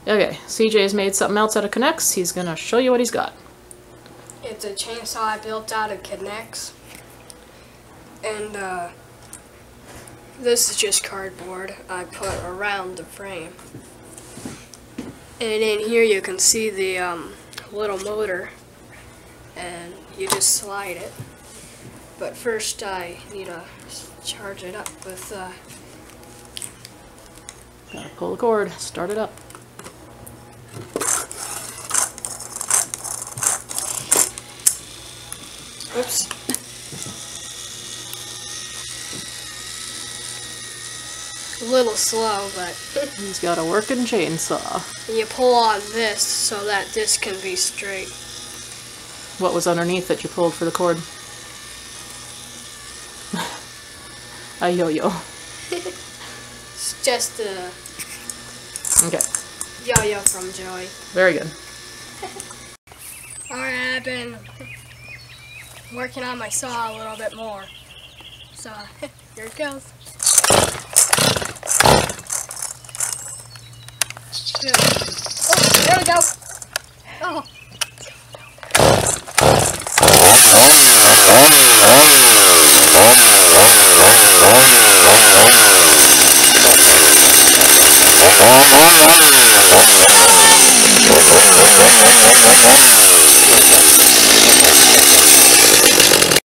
Okay, CJ's made something else out of K'NEX. He's gonna show you what he's got. It's a chainsaw I built out of K'NEX. And this is just cardboard I put around the frame. And in here you can see the little motor, and you just slide it. But first I need to charge it up with Gotta pull the cord, start it up. Oops. A little slow, but He's got a working chainsaw. you pull on this so that this can be straight. What was underneath that you pulled for the cord? A yo-yo. It's just a Okay, yo-yo from Joey. very good. Alright, I've been working on my saw a little bit more. So, here it goes. Oh, there we go. Oh.